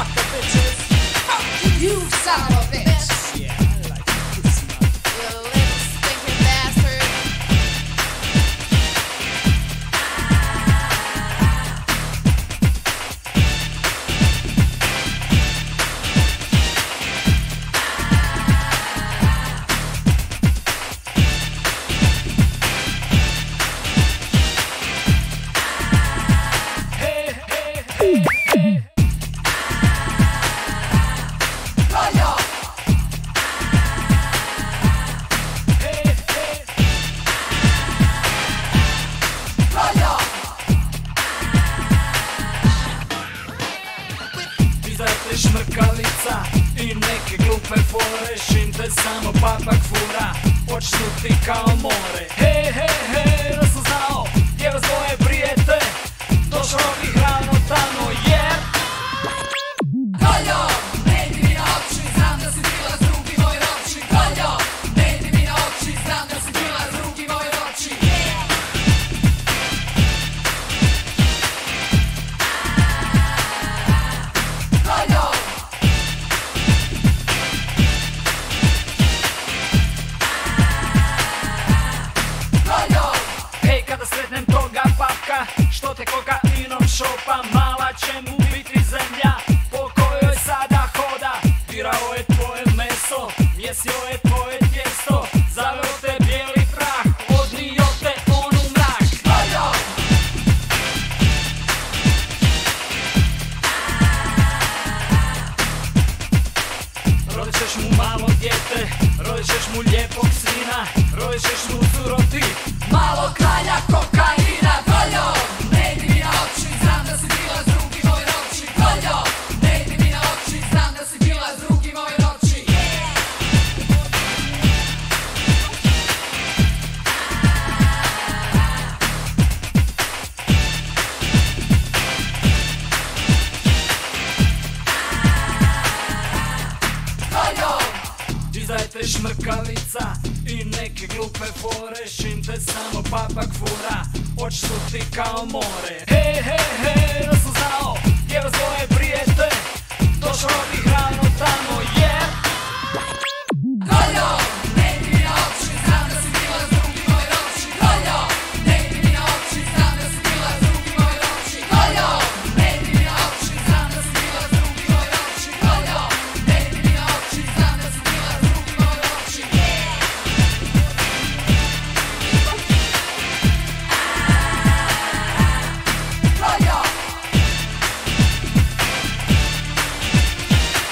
Fuck the bitches. Fuck you, son of a bitch. Yeah, I like pussy, man. You little stinking bastard. Šmrkalica i neke glupe fore, šim te samo papak fura, počnu ti kao more. Hej, hej, hej, da sam znao gdje vas dvoje prijete, došao bih rano tamo jer Koljo, ne idi mi na oči, znam da si bila drugi moj roči. Koljo, ne idi mi na oči, znam da si bila drugi moj roči. Koljo, hej, kada sretnem toga papka što te kokainom šopa, mala će mu biti zemlja po kojoj sada hoda. Dirao je tvoje meso, mjesio je tvoje tijesto, zaveo te bijeli prah, odnio te on u mrak. koljo, Rodit ćeš mu malo dijete, rodit ćeš mu lijepog sina, rodit ćeš mu curoti. malo kralja kokaina. Koljo, ne idi mi na oči, znam da si bila drugi moj roči. Koljo, ne idi mi na oči, znam da si bila drugi moj roči. Koljo, Dizajte šmrkalica i neke glupe fore, šim te samo papak fura, počnu ti kao more. Hej, hej, hej, da sam znao gdje vas dvoje prijete, došao bih rano tamo jer koljo, ne idi mi na oči, znam da si bila drugi moj roči. Koljo, ne idi mi na oči, znam da si bila drugi moj roči. Koljo, ne idi mi na oči, znam da si bila drugi moj roči. Koljo, ne idi mi na oči, znam da si bila drugi moj roči. Koljo,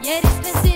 Jer ispred